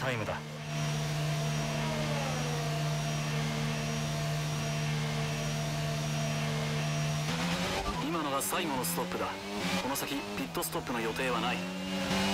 タイムだ。今のが最後のストップだ。この先ピットストップの予定はない。